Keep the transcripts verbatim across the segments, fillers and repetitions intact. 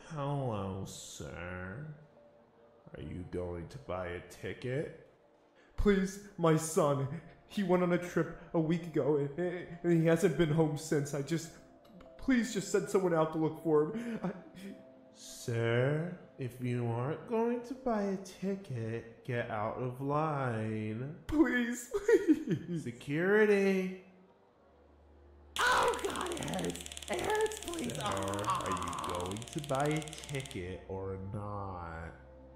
Hello, sir. Are you going to buy a ticket? Please, my son. He went on a trip a week ago and, and he hasn't been home since. I just. Please just send someone out to look for him. I, Sir, if you aren't going to buy a ticket, get out of line. please, please. Security. Oh god, it hurts! It hurts, please! Sir, Ah. are you going to buy a ticket or not?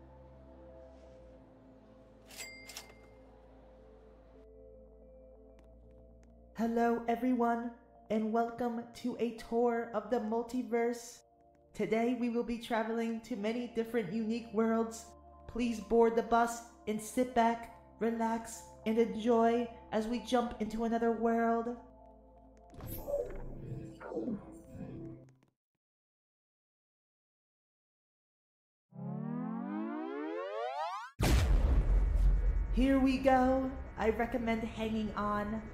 Hello, everyone, and welcome to a tour of the multiverse. Today, we will be traveling to many different unique worlds. Please board the bus and sit back, relax, and enjoy as we jump into another world. Here we go. I recommend hanging on.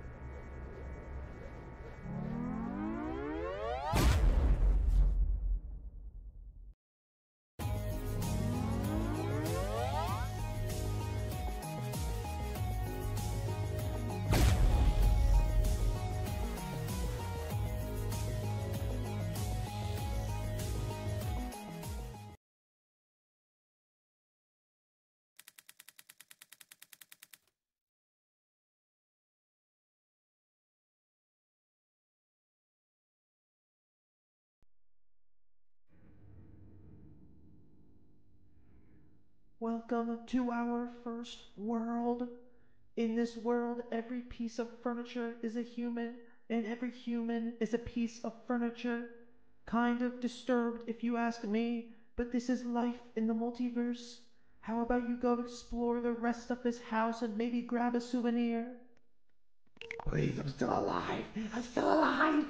Welcome to our first world. In this world, every piece of furniture is a human, and every human is a piece of furniture. Kind of disturbed if you ask me, but this is life in the multiverse. How about you go explore the rest of this house and maybe grab a souvenir? Please, I'm still alive! I'm still alive!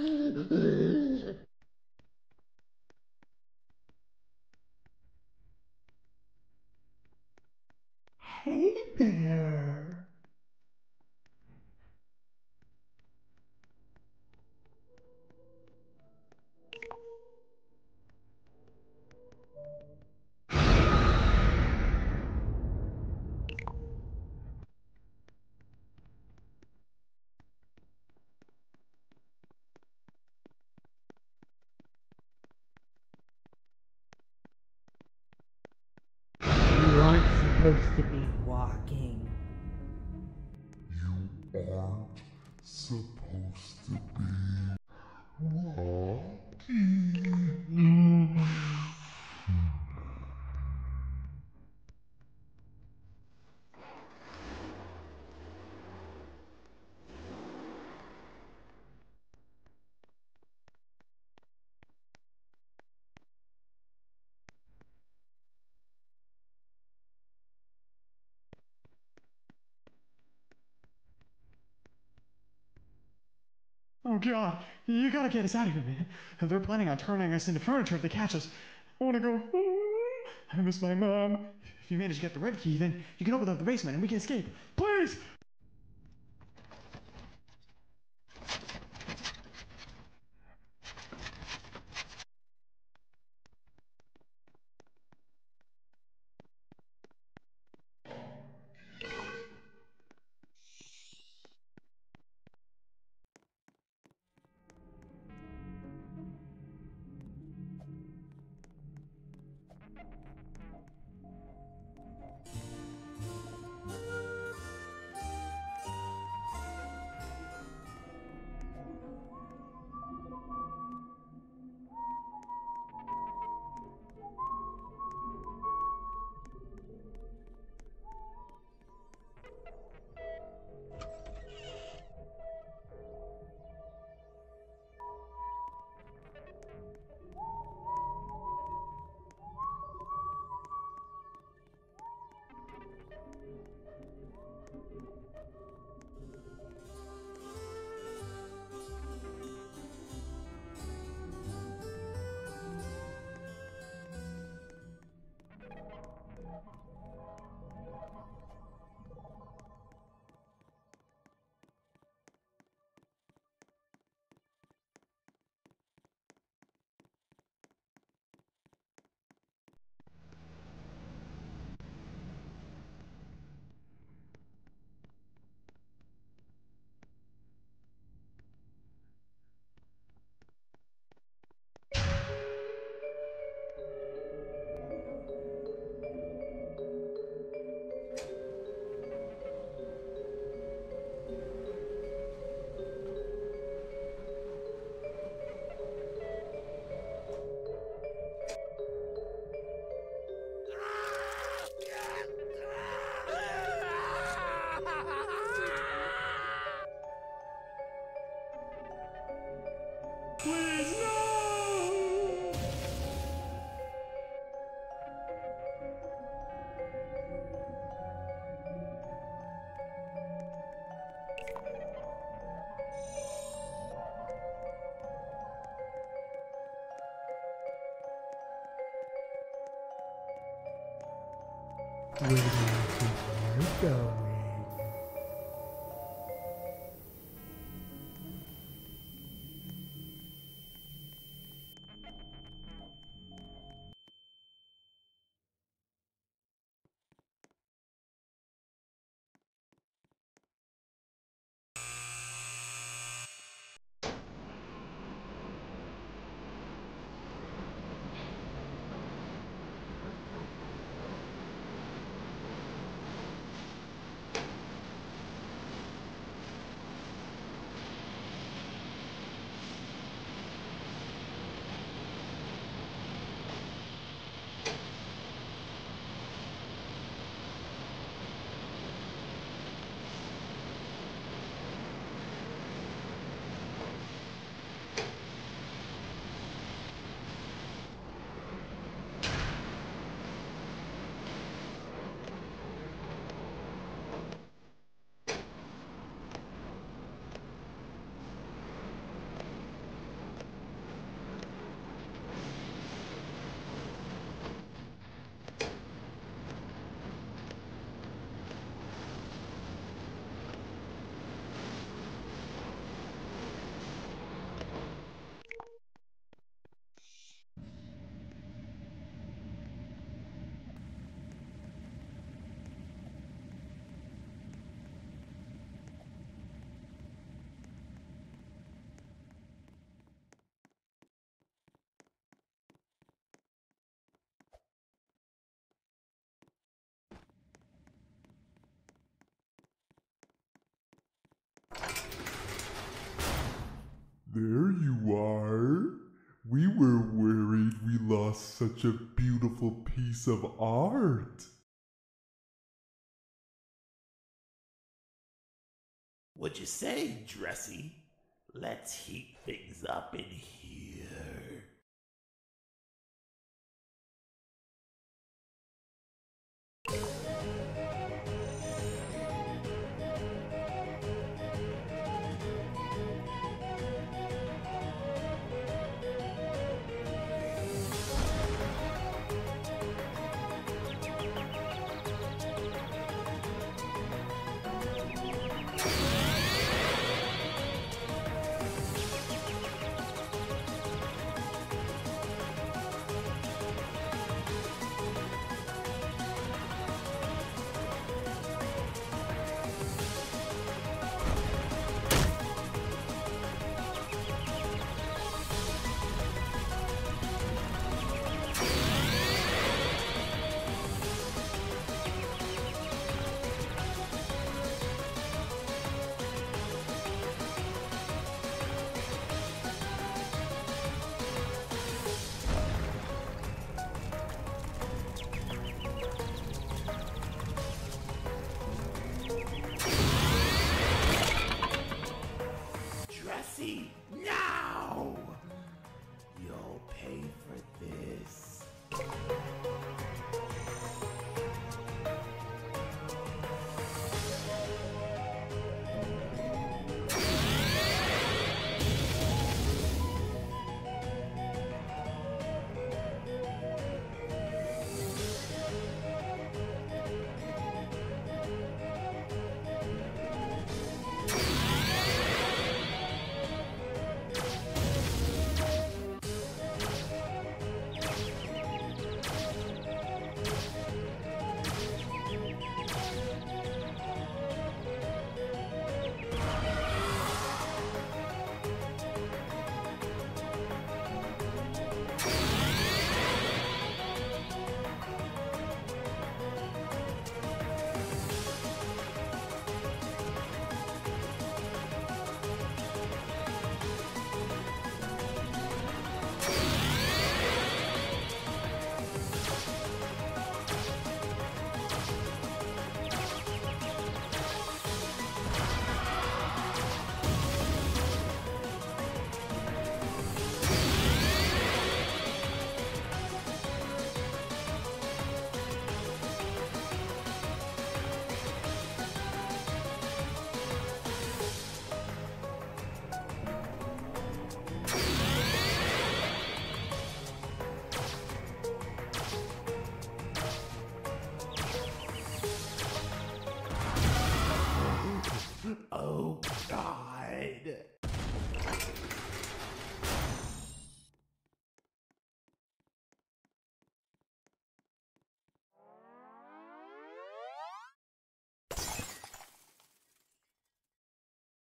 Hey there! You aren't supposed to be walking. You aren't supposed to be walking. Oh god, you gotta get us out of here, man. They're planning on turning us into furniture if they catch us. I wanna go. I miss my mom. If you manage to get the red key, then you can open up the basement and we can escape. Please! Where do you think you're going? There you are. We were worried we lost such a beautiful piece of art. What'd you say, Dressy? Let's heat things up in here.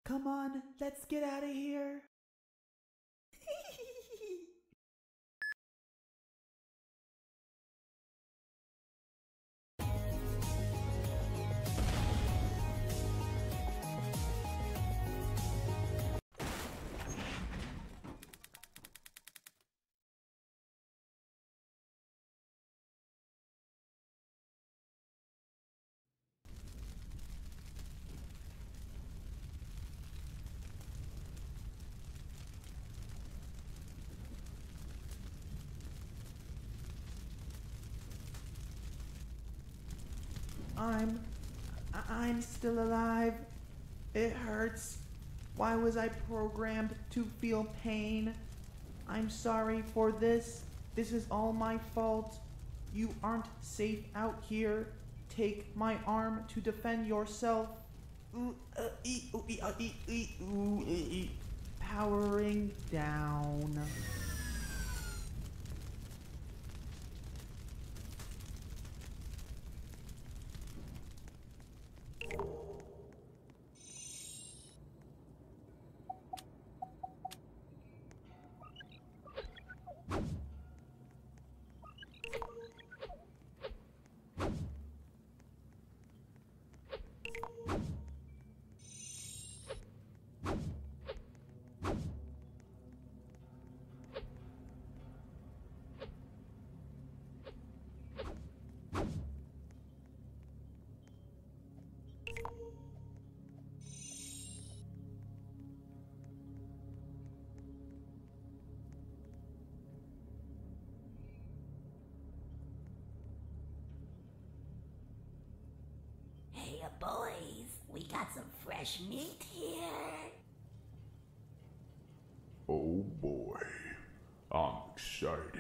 Come on, let's get out of here. I'm... I'm still alive. It hurts. Why was I programmed to feel pain? I'm sorry for this. This is all my fault. You aren't safe out here. Take my arm to defend yourself. Ooh, uh, ee, ooh, ee, uh, ee, ee, ooh, ee, ee. Powering down. Hey, boys, we got some fresh meat here. Oh boy, I'm excited.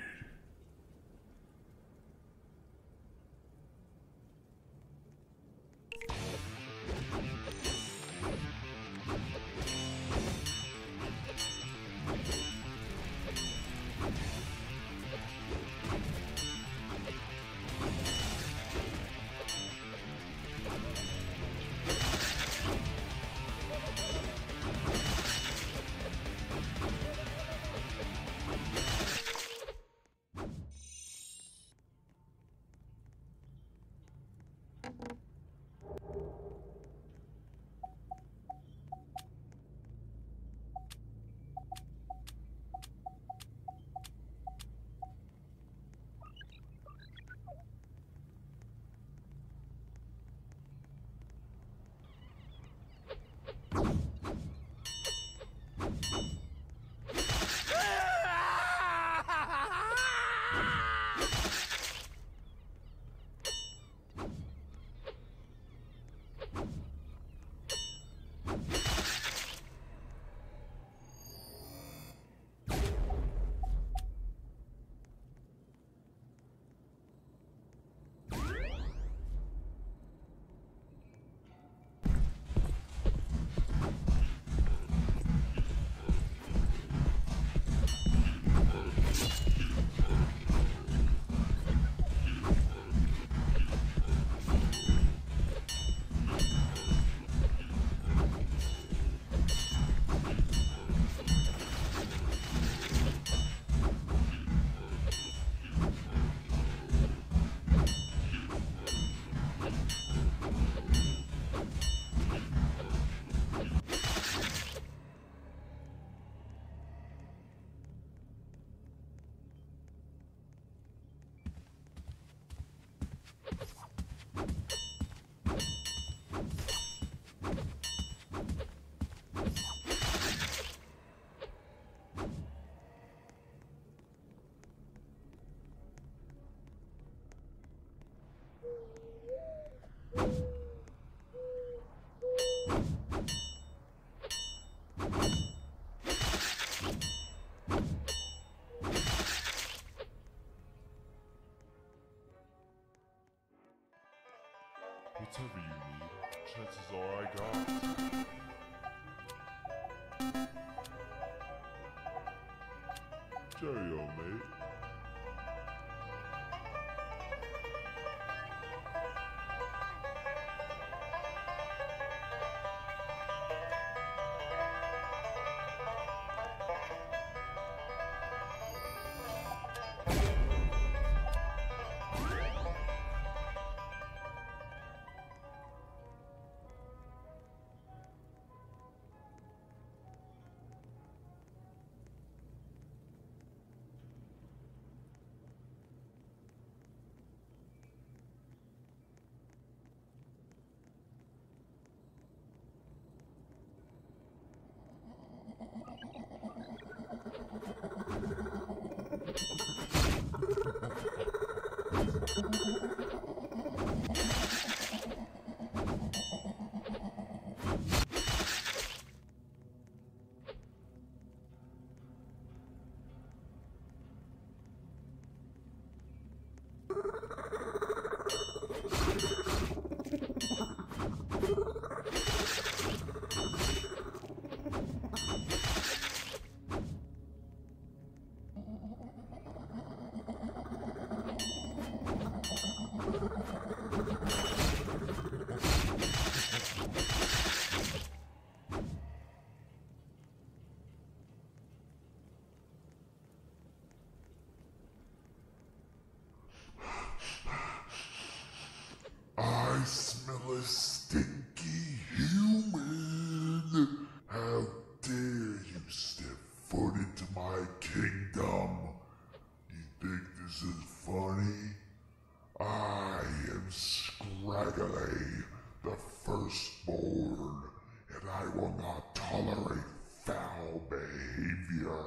Whatever you need, chances are I got. Cheerio, mate. I smell a stinky human. How dare you step foot into my kingdom? You think this is funny? I am Scraggly, the firstborn, and I will not tolerate foul behavior.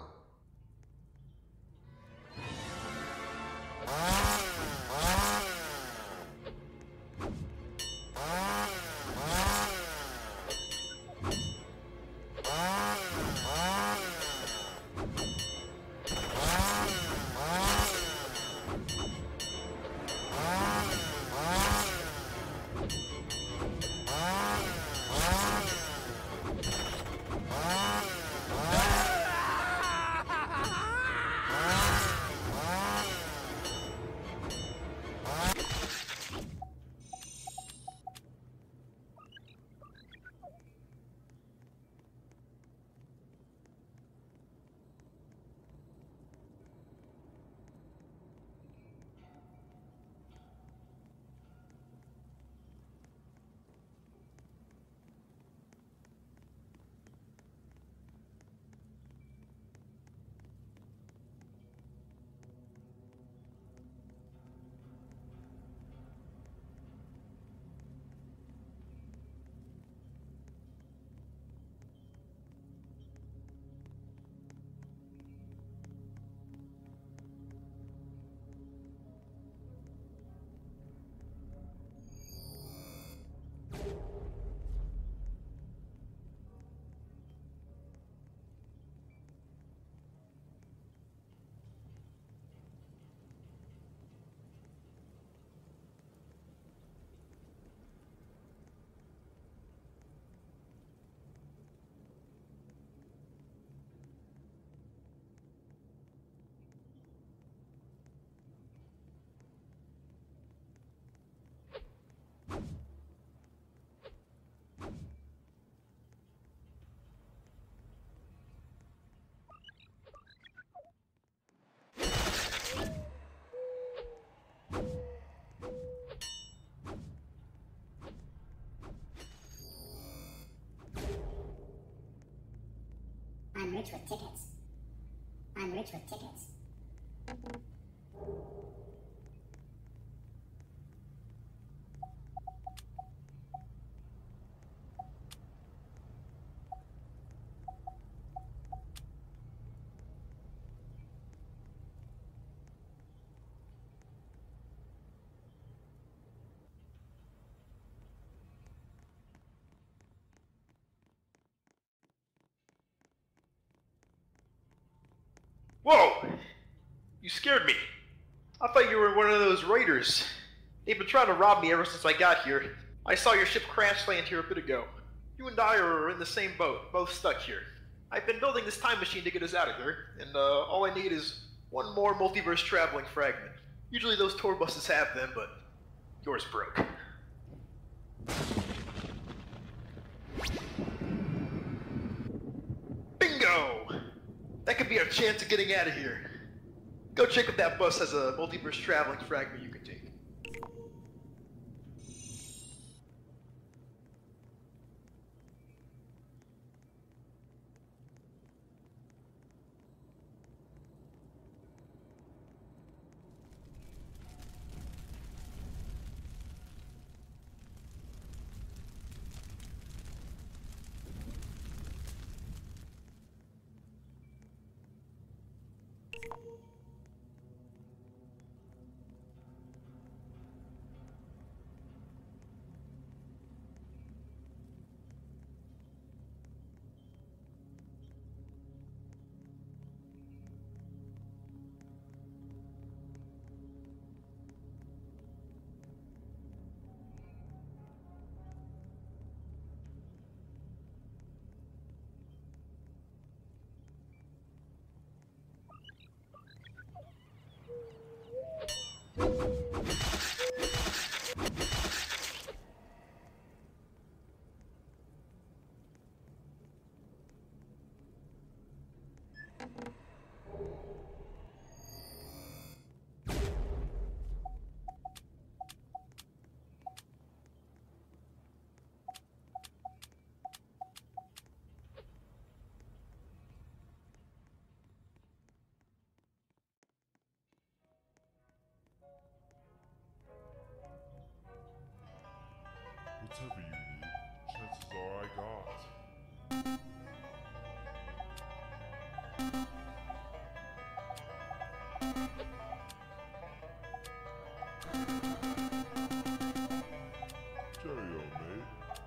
I'm rich with tickets. I'm rich with tickets. Whoa! You scared me. I thought you were one of those raiders. They've been trying to rob me ever since I got here. I saw your ship crash land here a bit ago. You and I are in the same boat, both stuck here. I've been building this time machine to get us out of here, and uh, all I need is one more multiverse traveling fragment. Usually those tour buses have them, but yours broke. Bingo! That could be our chance of getting out of here. Go check if that bus has a multiverse traveling fragment you can take. Whatever you need, chances are I got. Cheerio, mate.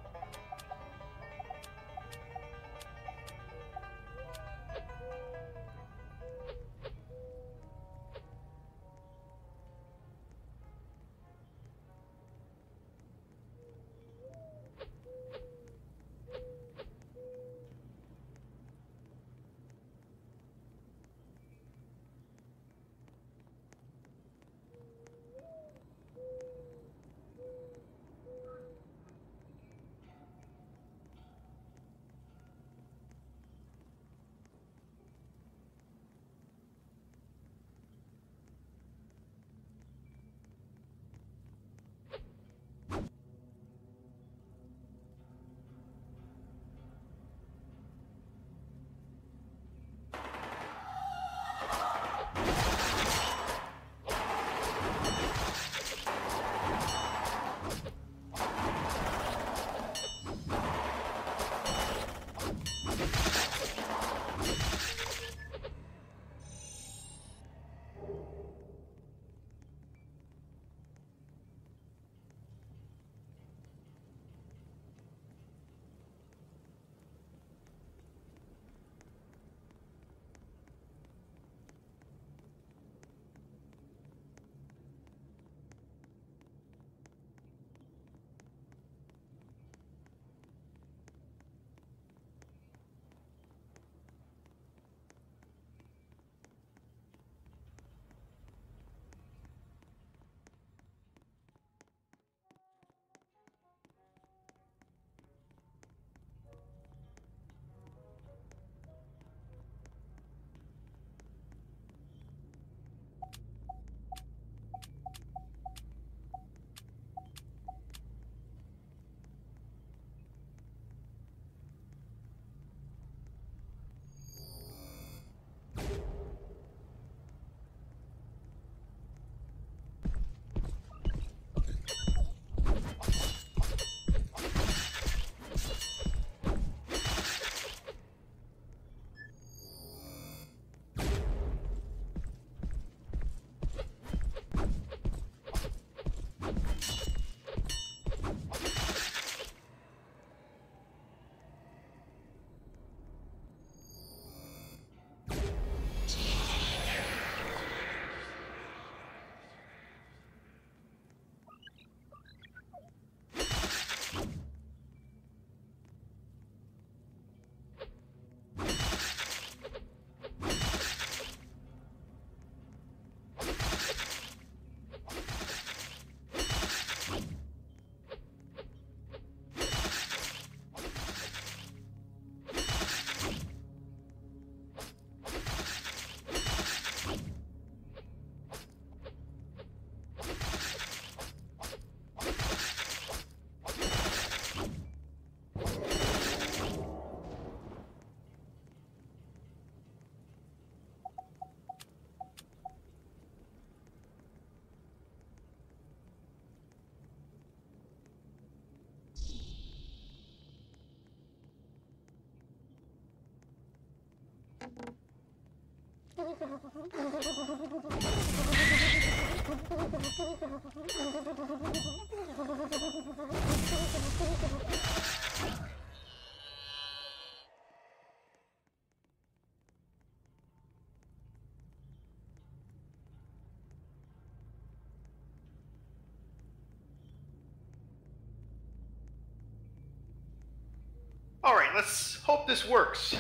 Alright, let's hope this works.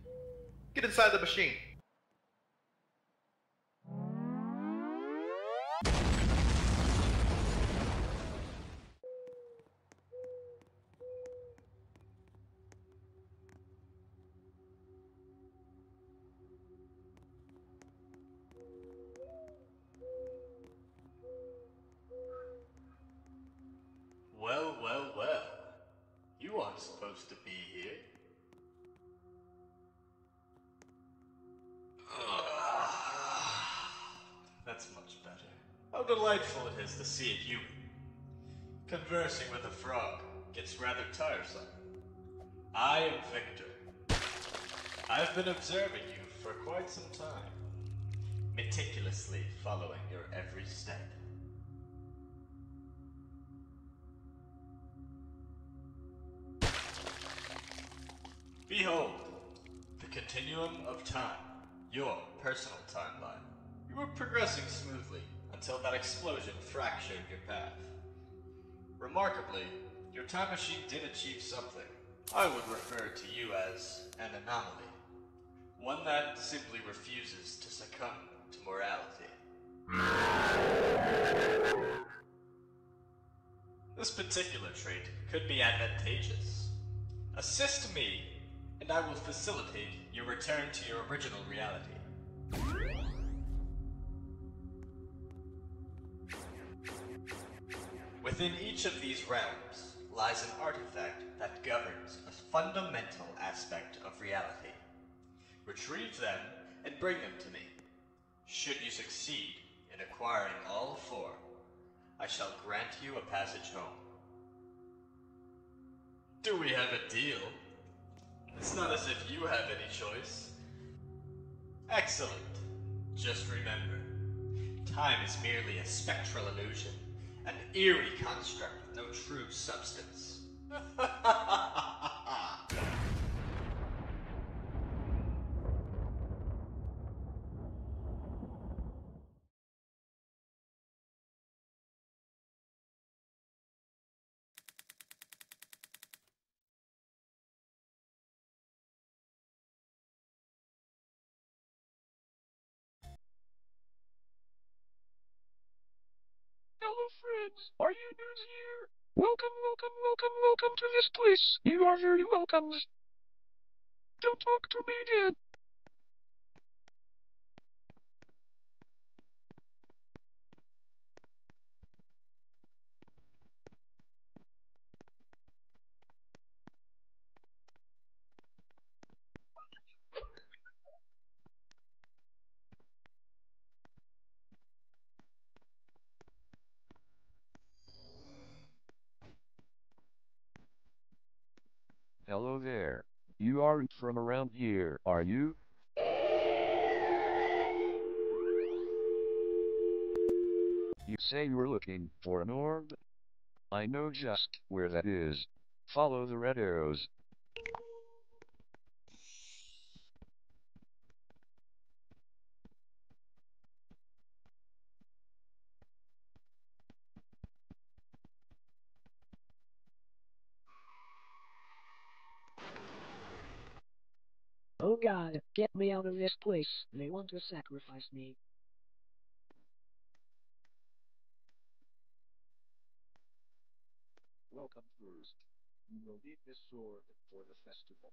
Get inside the machine. How delightful it is to see a human. Conversing with a frog gets rather tiresome. I am Victor. I've been observing you for quite some time, meticulously following your every step. Behold, the continuum of time, your personal timeline. You were progressing smoothly until that explosion fractured your path. Remarkably, your time machine did achieve something. I would refer to you as an anomaly. One that simply refuses to succumb to morality. This particular trait could be advantageous. Assist me, and I will facilitate your return to your original reality. Within each of these realms lies an artifact that governs a fundamental aspect of reality. Retrieve them and bring them to me. Should you succeed in acquiring all four, I shall grant you a passage home. Do we have a deal? It's not as if you have any choice. Excellent. Just remember, time is merely a spectral illusion, an eerie construct with no true substance. Hello friends, are you new here? Welcome, welcome, welcome, welcome to this place. You are very welcome. Don't talk to me again. Hello there. You aren't from around here, are you? You say you're looking for an orb? I know just where that is. Follow the red arrows. Oh God, get me out of this place. They want to sacrifice me. Welcome first. You will need this sword for the festival.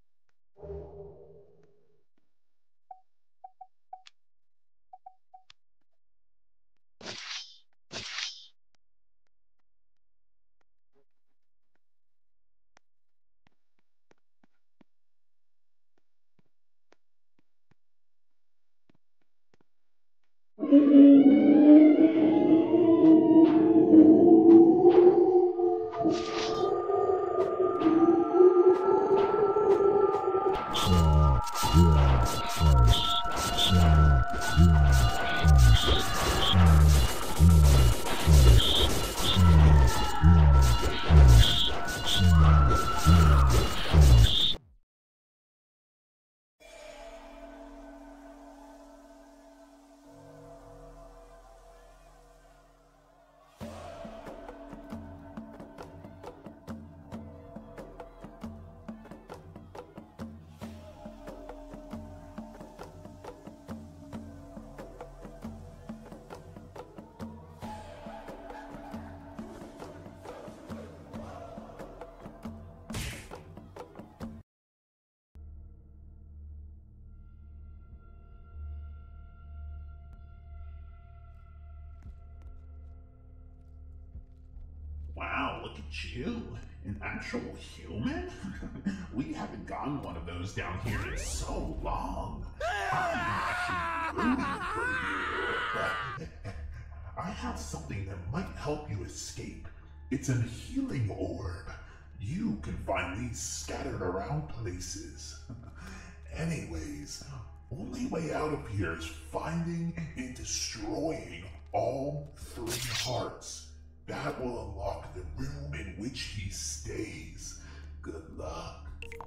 Wow, look at you. An actual human? We haven't gotten one of those down here in so long. I'm actually rooting for you. I have something that might help you escape. It's a healing orb. You can find these scattered around places. Anyways, only way out of here is finding and destroying all three hearts. That will unlock the room in which he stays. Good luck.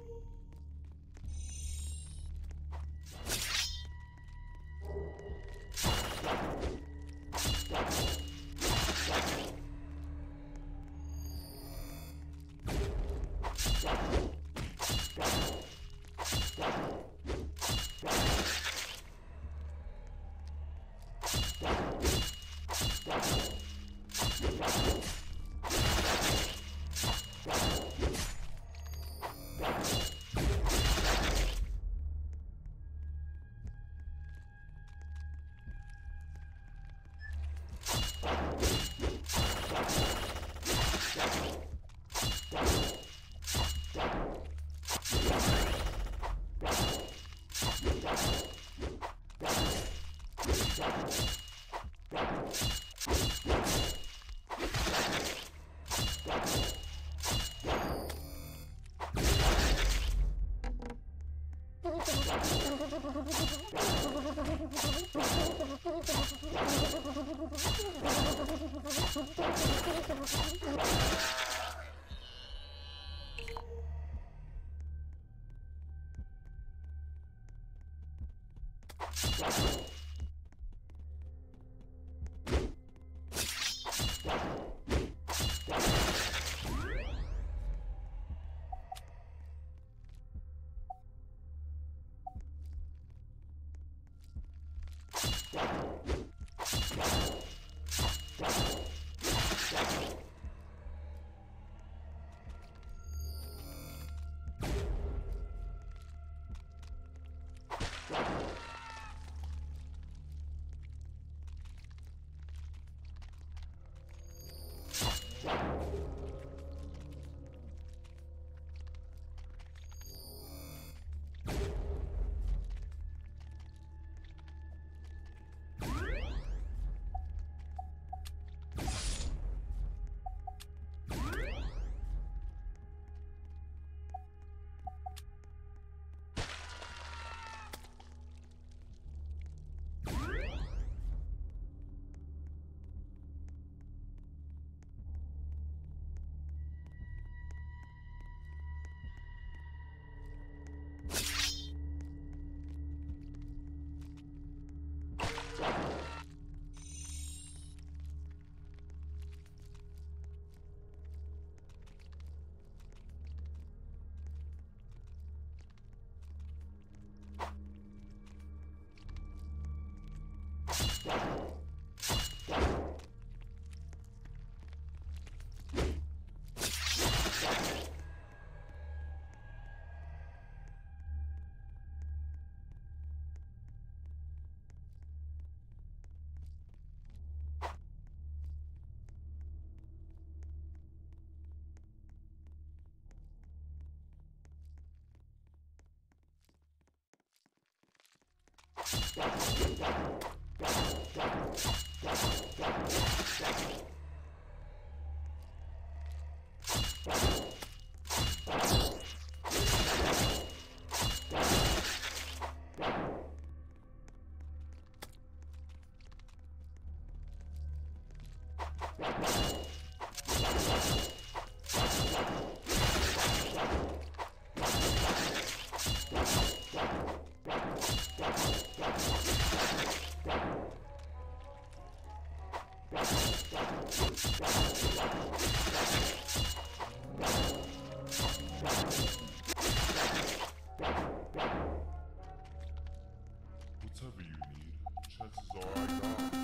Whatever you need, chances are I got.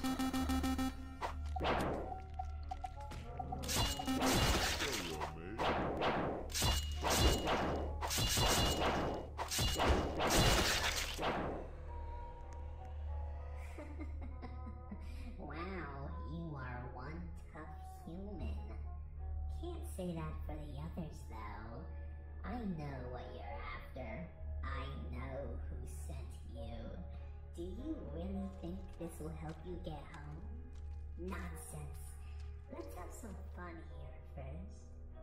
Stereo, Wow, you are one tough human. Can't say that for the others, though. I know what you're after. I know who sent you. Do you really think this will help you get home? Nonsense. Let's have some fun here first.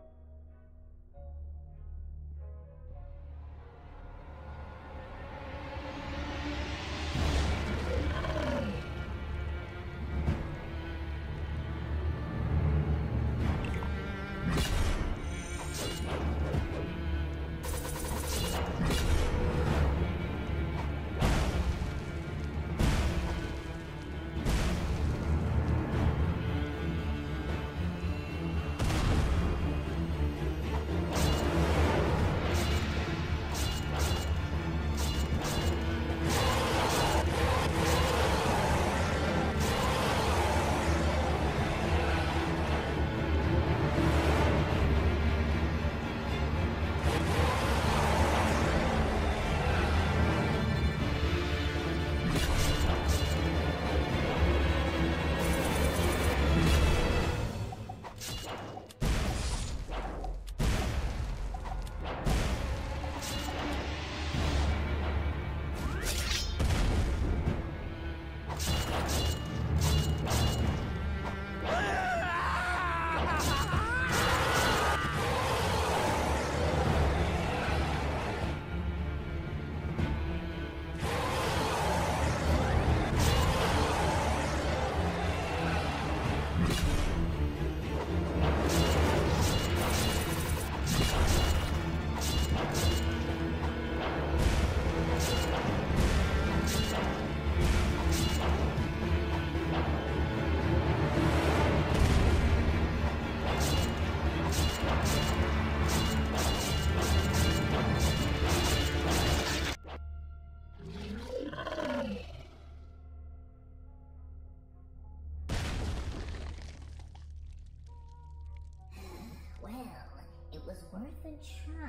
Worth a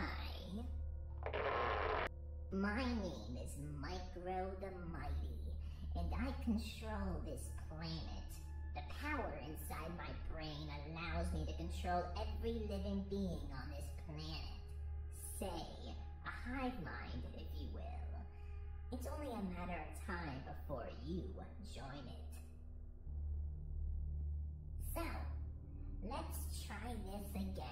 try. My name is Micro the Mighty, and I control this planet. The power inside my brain allows me to control every living being on this planet. Say, a hive mind, if you will. It's only a matter of time before you join it. So, let's try this again.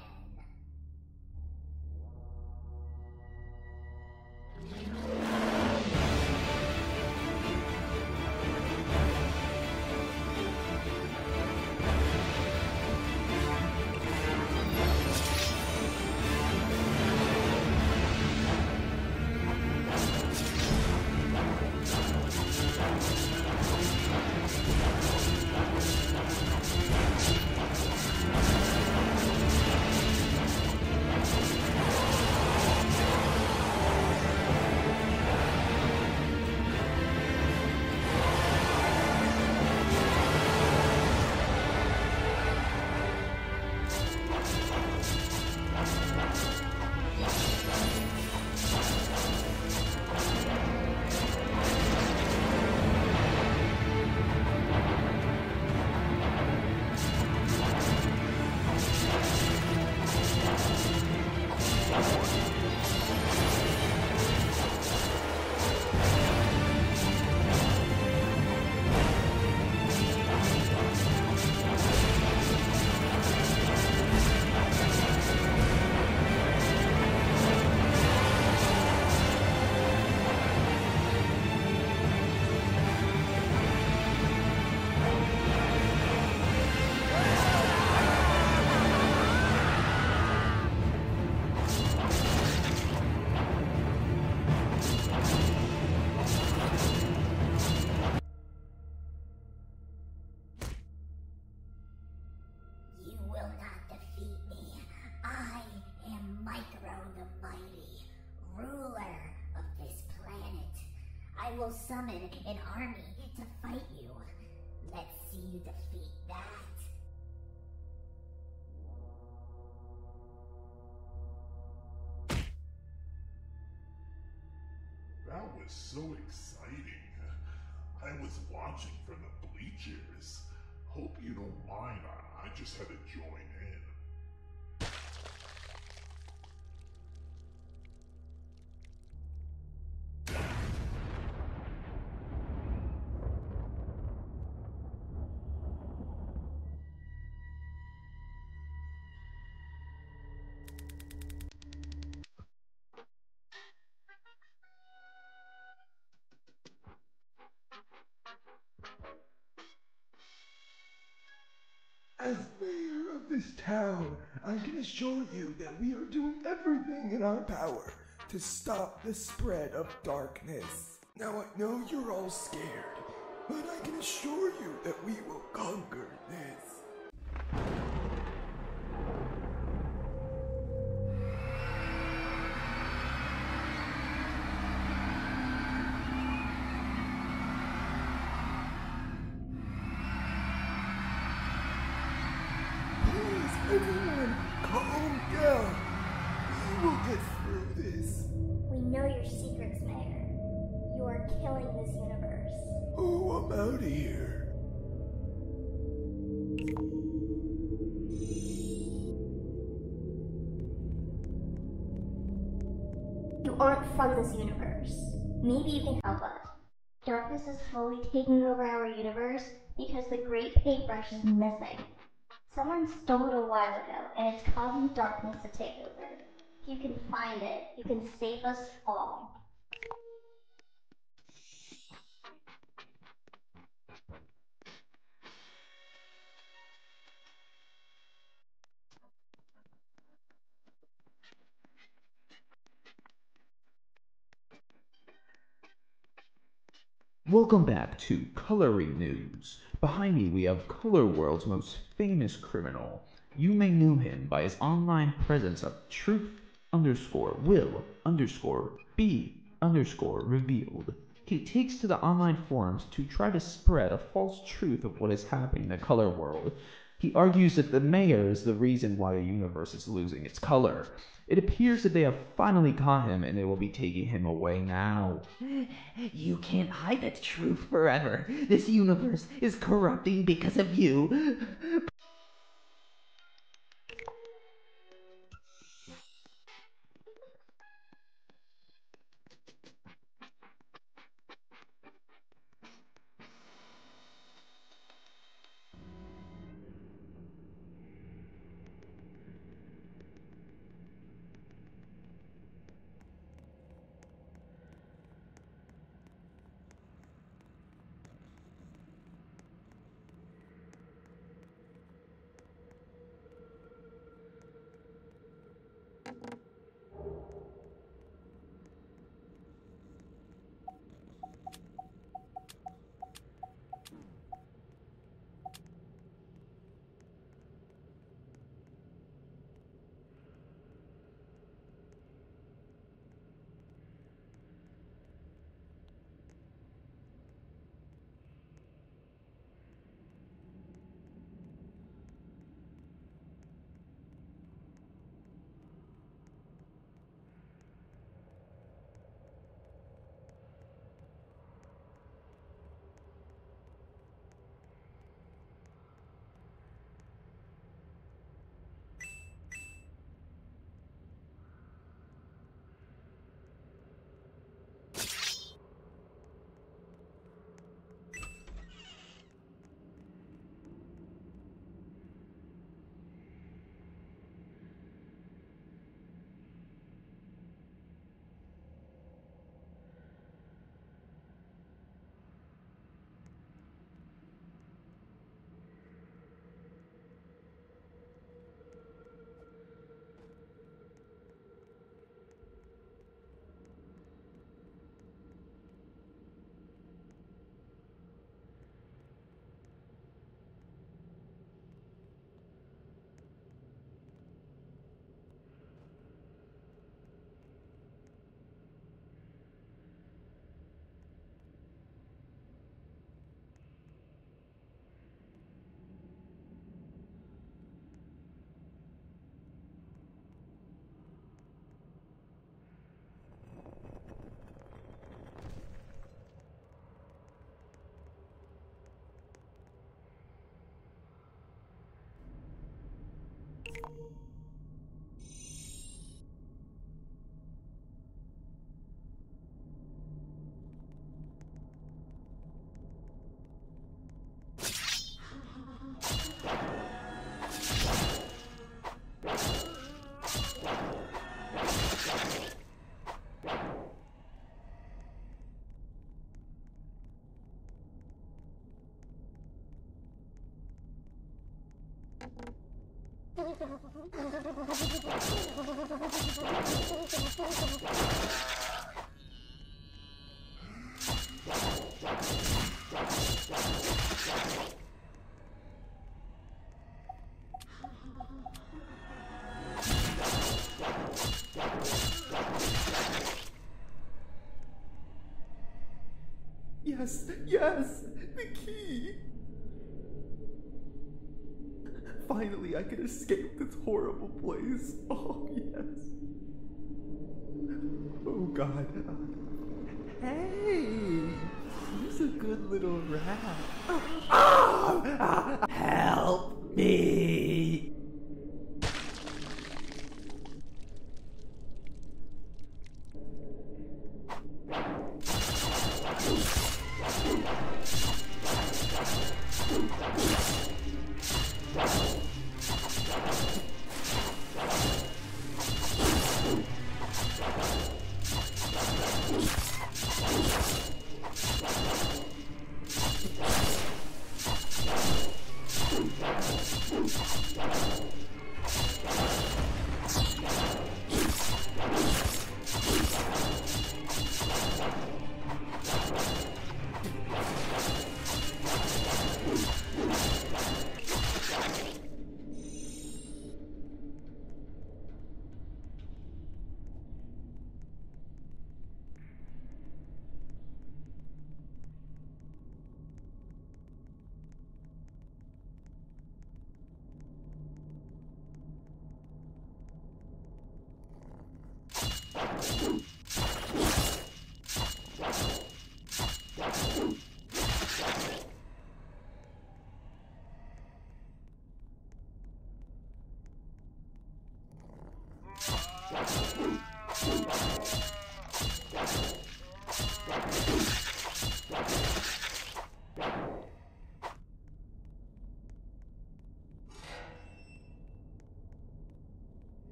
I will summon an army to fight you. Let's see you defeat that. That was so exciting. I was watching from the bleachers. Hope you don't mind, I, I just had to join in. this town, I can assure you that we are doing everything in our power to stop the spread of darkness. Now I know you're all scared, but I can assure you that we will conquer this. Please, everyone, calm down. We will get through this. We know your secrets, Mayor. You are killing this universe. Oh, I'm out of here. You aren't from this universe. Maybe you can help us. Darkness is slowly taking over our universe because the great paintbrush is missing. Someone stole it a while ago, and it's causing darkness to take over. If you can find it, you can save us all. Welcome back to Coloring News. Behind me we have Color World's most famous criminal. You may know him by his online presence of truth underscore will underscore be underscore revealed. He takes to the online forums to try to spread a false truth of what is happening in the color world. He argues that the mayor is the reason why the universe is losing its color. It appears that they have finally caught him and they will be taking him away now. You can't hide the truth forever. This universe is corrupting because of you. Yes, yes, the key. Finally, I can escape this horrible place. Oh, yes. Oh, God. Hey, he's a good little rat. Oh, help me! Oh,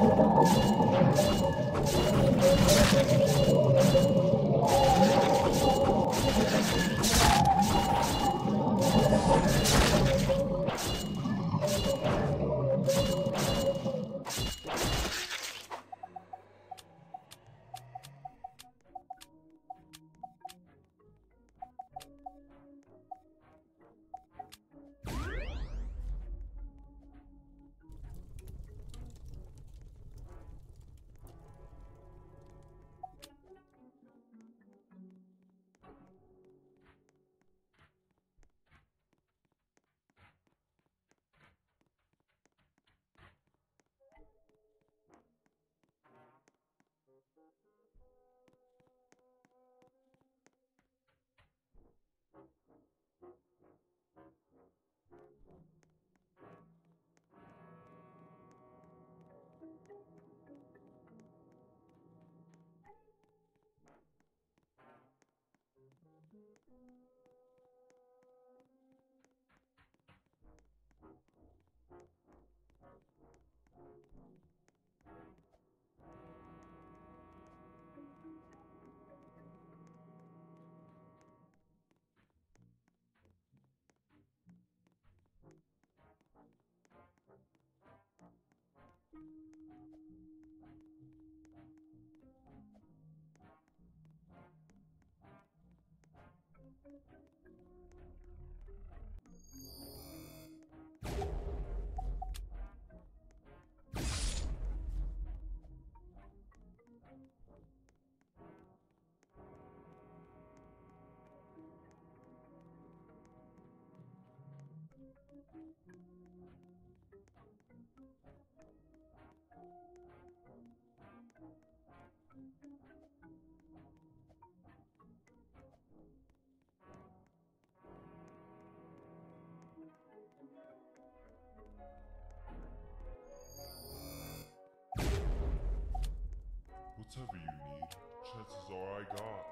Whatever you need, chances are I got.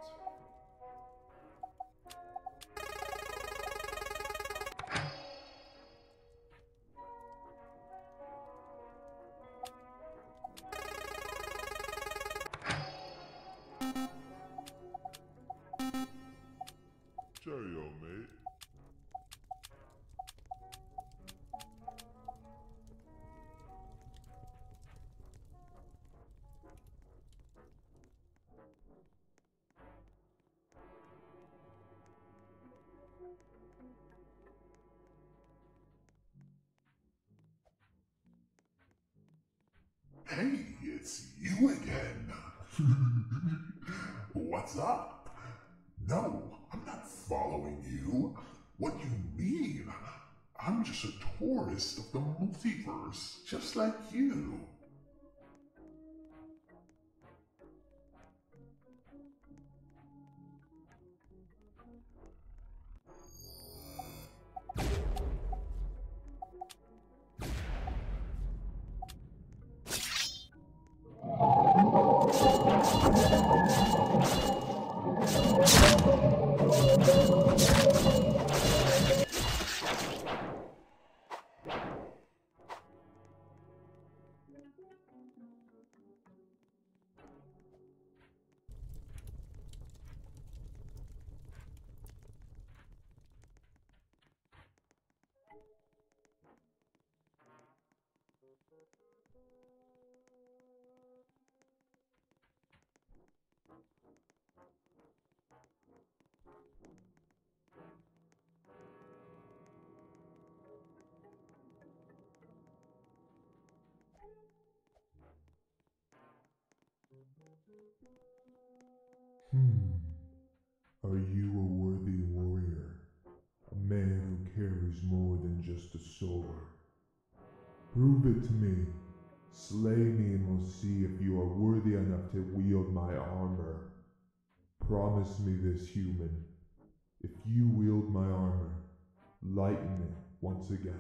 Cheerio, mate. Hey, it's you again. What's up? No, I'm not following you. What do you mean? I'm just a tourist of the multiverse, just like you. Hmm. Are you a worthy warrior? A man who carries more than just a sword? Prove it to me. Slay me and we'll see if you are worthy enough to wield my armor. Promise me this, human. If you wield my armor, lighten it once again.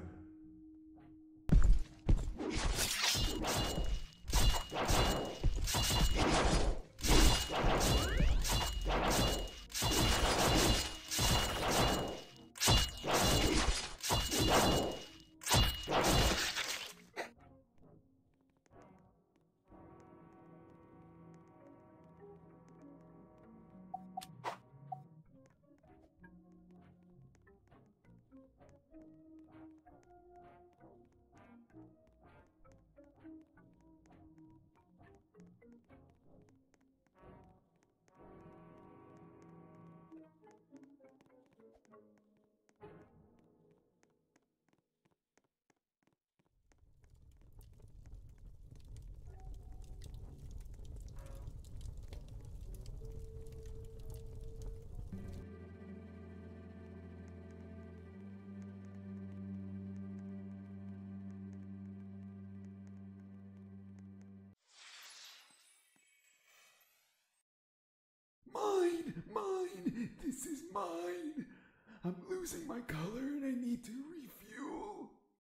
This is mine. I'm losing my color and I need to refuel.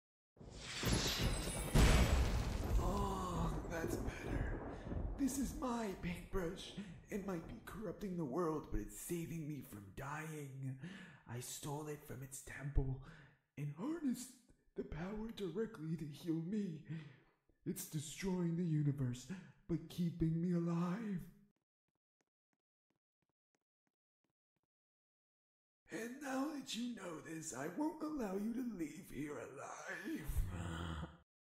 Oh, that's better. This is my paintbrush. It might be corrupting the world, but it's saving me from dying. I stole it from its temple and harnessed the power directly to heal me. It's destroying the universe, but keeping me alive. And now that you know this, I won't allow you to leave here alive.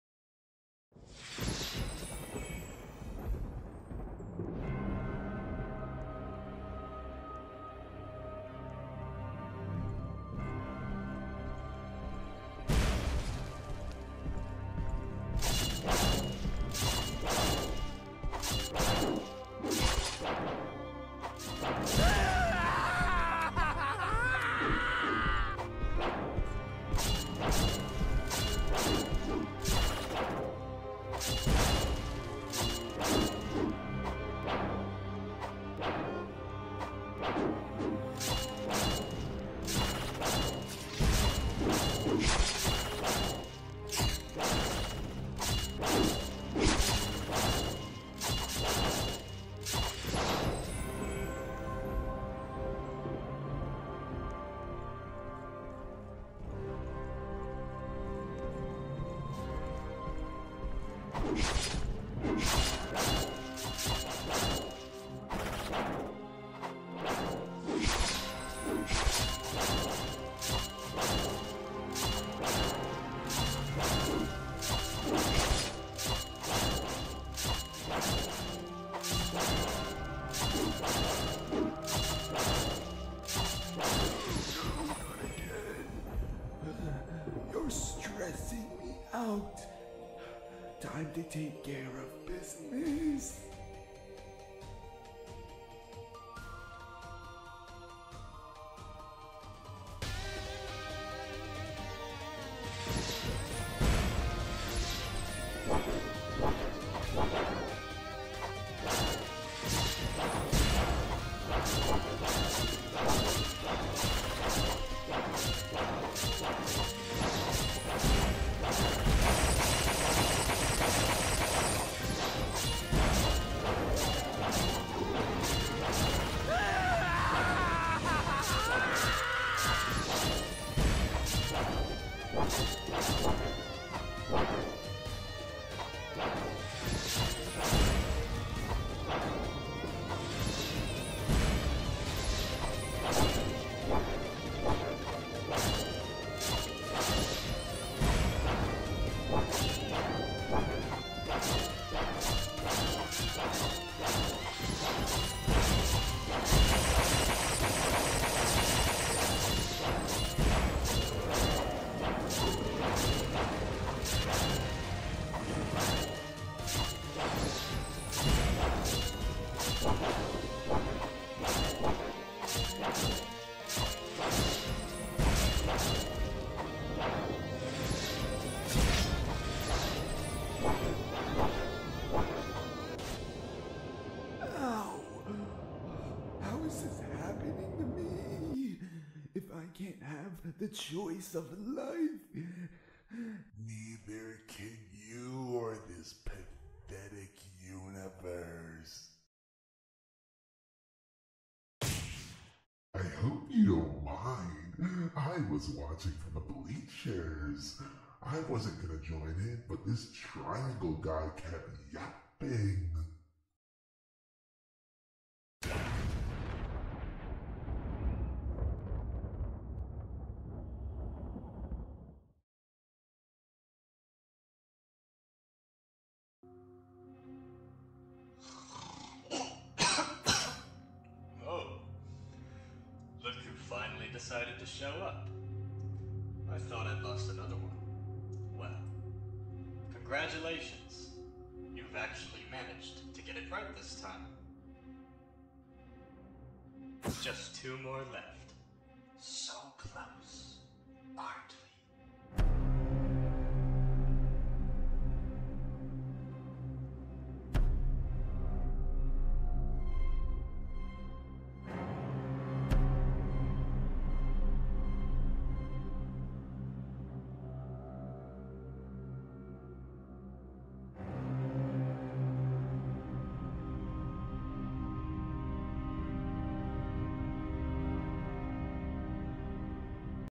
You're stressing me out. Time to take care of business. Can't have the choice of life. Neither can you or this pathetic universe. I hope you don't mind. I was watching from the bleachers. I wasn't gonna join in, but this triangle guy kept yapping. Decided to show up. I thought I'd lost another one. Well, congratulations. You've actually managed to get it right this time. Just two more left. So